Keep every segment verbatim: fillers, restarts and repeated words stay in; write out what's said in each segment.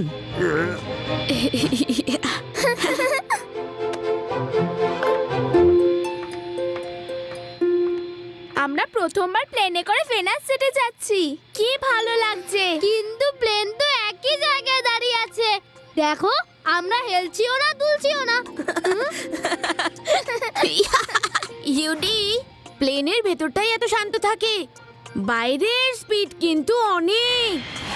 আমরা প্রথমবার প্লেনে করে ভেনাস যেতে যাচ্ছি, কি ভালো লাগছে। কিন্তু প্লেন তো একই জায়গায় দাঁড়িয়ে আছে, দেখো আমরা হেলছিও না দুলছিও না। ইউডি, প্লেনের ভেতরটাই এত শান্ত থাকে, বাইরের স্পিড কিন্তু অনেক।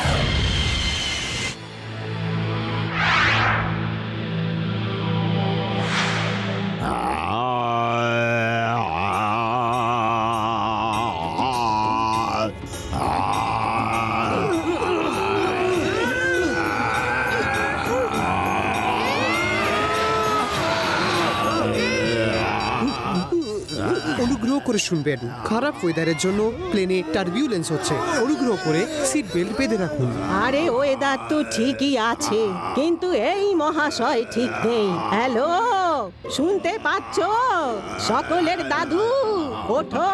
অনুগ্রহ করে শুনবেন, খারাপ ওয়েদারের জন্য প্লেনে টার্বিউলেন্স হচ্ছে। অনুগ্রহ করে সিট বেল্ট বেঁধে রাখুন। আরে ওয়েদার তো ঠিকই আছে, কিন্তু এই মহাশয় ঠিক নেই। হ্যালো, শুনতে পাচ্ছ? সকলের দাদু ওঠো।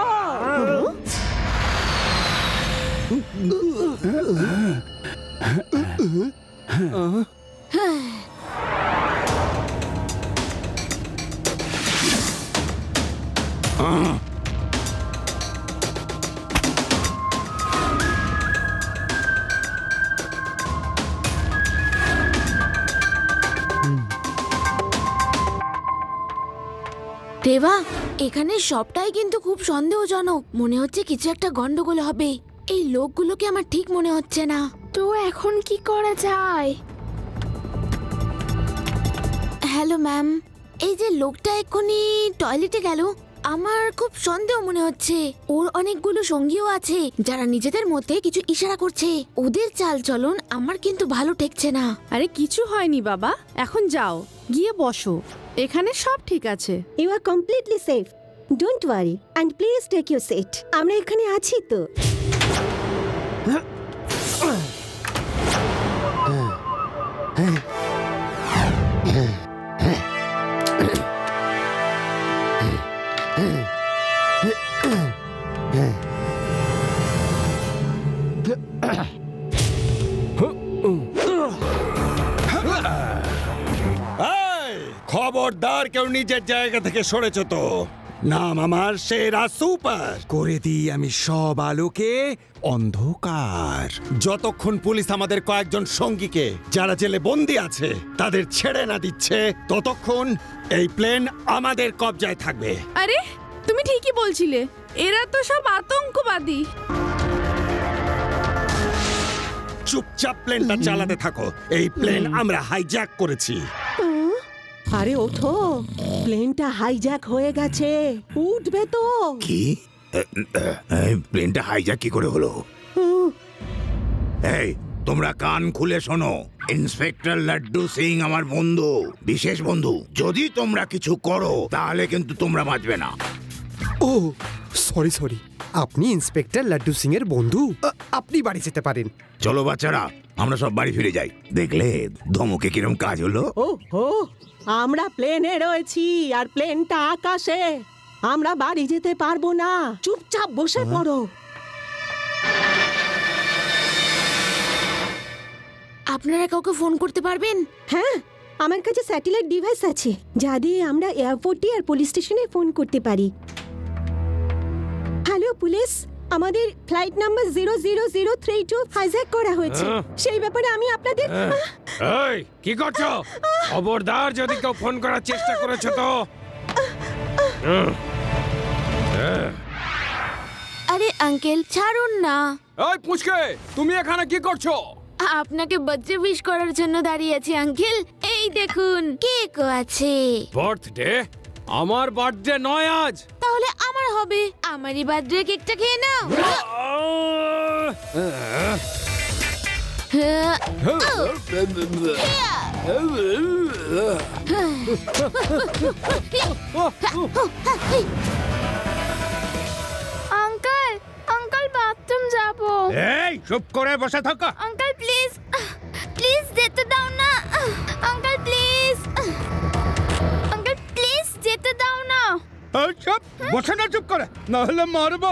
দেবা, এখানে সবটাই কিন্তু খুব সন্দেহজনক। মনে হচ্ছে কিছু একটা গন্ডগোল হবে। এই লোকগুলোকে আমার ঠিক মনে হচ্ছে না। তো এখন কি করা যায়? হ্যালো ম্যাম, এই যে লোকটা এক্ষুনি টয়লেটে গেল, আমার খুব সন্দেহ মনে হচ্ছে। ওর অনেকগুলো সঙ্গীও আছে যারা নিজেদের মধ্যে কিছু ইশারা করছে। ওদের চাল চলন আমার কিন্তু ভালো ঠেকছে না। আরে কিছু হয়নি বাবা, এখন যাও গিয়ে বসো, এখানে সব ঠিক আছে। You are completely safe, don't worry and please take your seat. আমরা এখানে আছি তো। খবরদার কেউ নিজের জায়গা থেকে সরেছ তো। নাম আমার সেরা সুপার। করে দিই আমি সব আলোকে অন্ধকার। যতক্ষণ পুলিশ আমাদের কয়েকজন সঙ্গীকে যারা জেলে বন্দি আছে তাদের ছেড়ে না দিচ্ছে, ততক্ষণ এই প্লেন আমাদের কবজায় থাকবে। আরে তুমি ঠিকই বলছিলে, এরা তো সব আতঙ্কবাদী। চুপচাপ প্লেনটা চালাতে থাকো। এই প্লেন আমরা হাইজ্যাক করেছি। আরে ওঠো, প্লেনটা হাইজ্যাক হয়ে গেছে, উঠবে তো। কি? প্লেনটা হাইজ্যাক কি করে হলো? এই তোমরা কান খুলে শোনো, ইন্সপেক্টর লাড্ডু সিং আমার বন্ধু, বিশেষ বন্ধু। যদি তোমরা কিছু করো তাহলে কিন্তু তোমরা বাঁচবে না। ও সরি সরি, আপনি ইন্সপেক্টর লাড্ডু সিং এর বন্ধু, আপনি বাড়ি যেতে পারেন। চলো বাচ্চারা, আমরা সব বাড়ি ফিরে যাই। দেখলে ধমকে কিরম কাজ হলো? ও হো, আমরা প্লেনে রয়েছি আর প্লেনটা আকাশে। আমরা বাড়ি যেতে পারবো না, চুপচাপ বসে পড়ো। আপনারা কাউকে ফোন করতে পারবেন? হ্যাঁ, আমার কাছে স্যাটেলাইট ডিভাইস আছে যা দিয়ে আমরা এয়ারপোর্টে আর পুলিশ স্টেশনে ফোন করতে পারি। হ্যালো পুলিশ, আমাদের flight number zero zero zero three two hijack করা হয়েছে। সেই ব্যাপারে আমি আপনাদের। এই কি করছো? খবরদার যদি কেউ ফোন করার চেষ্টা করেছো তো। আরে আঙ্কেল ছাড়ুন না। এই পুচকে, তুমি এখানে কি করছো? আপনাকে বার্থডে উইশ করার জন্য দাঁড়িয়ে আছি আঙ্কেল। এই দেখুন কেকও আছে। বার্থডে? আমার বার্থডে নয় আজ। তাহলে আমার হবে। আমারই বার্থডে কেকটা খেয়ে নাও। আঙ্কেল, আঙ্কেল বাথরুম যাবো। এই চুপ করে বসে থাকো। আঙ্কেল প্লিজ, প্লিজ যেতে দাও না। আঙ্কেল প্লিজ, আঙ্কেল প্লিজ যেতে দাও না। এই চুপ, বসে না চুপ করে, না হলে মারবো।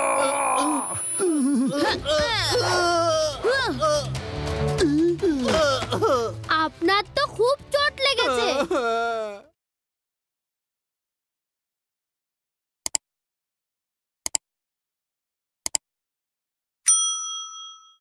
আপনার তো খুব